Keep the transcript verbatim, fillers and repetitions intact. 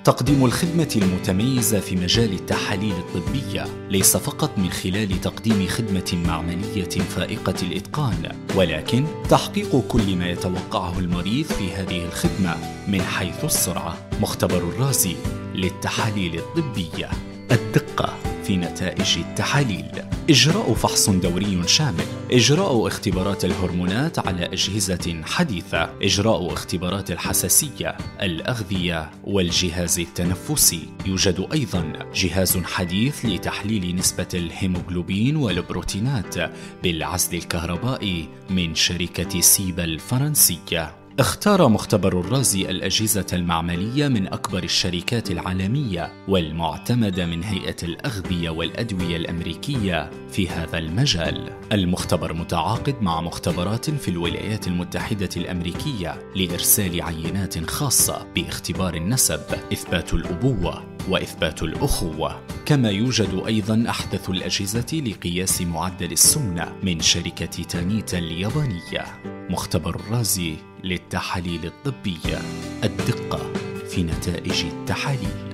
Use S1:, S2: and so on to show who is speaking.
S1: تقديم الخدمة المتميزة في مجال التحاليل الطبية ليس فقط من خلال تقديم خدمة معملية فائقة الإتقان، ولكن تحقيق كل ما يتوقعه المريض في هذه الخدمة من حيث السرعة. مختبر الرازي للتحاليل الطبية، الدقة في نتائج التحاليل، إجراء فحص دوري شامل، إجراء اختبارات الهرمونات على أجهزة حديثة، إجراء اختبارات الحساسية، الأغذية والجهاز التنفسي. يوجد أيضا جهاز حديث لتحليل نسبة الهيموغلوبين والبروتينات بالعزل الكهربائي من شركة سيبا الفرنسية. اختار مختبر الرازي الأجهزة المعملية من أكبر الشركات العالمية والمعتمدة من هيئة الأغذية والأدوية الأمريكية في هذا المجال. المختبر متعاقد مع مختبرات في الولايات المتحدة الأمريكية لإرسال عينات خاصة باختبار النسب، إثبات الأبوة وإثبات الأخوة. كما يوجد أيضا أحدث الأجهزة لقياس معدل السمنة من شركة تانيتا اليابانية. مختبر الرازي للتحاليل الطبية، الدقة في نتائج التحاليل.